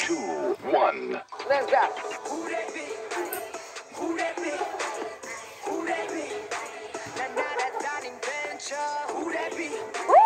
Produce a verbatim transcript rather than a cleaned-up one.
two, one. Let's go. Who that be? Who that be? Who that be? Na na that's not invention. Who that be? Woo!